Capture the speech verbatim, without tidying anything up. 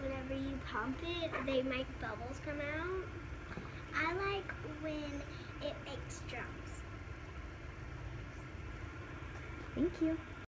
whenever you pump it, they make bubbles come out. I like when it makes drums. Thank you.